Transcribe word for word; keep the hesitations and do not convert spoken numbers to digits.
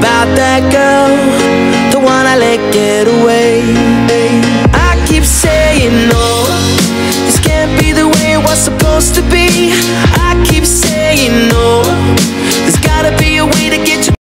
about that girl, the one I let get away.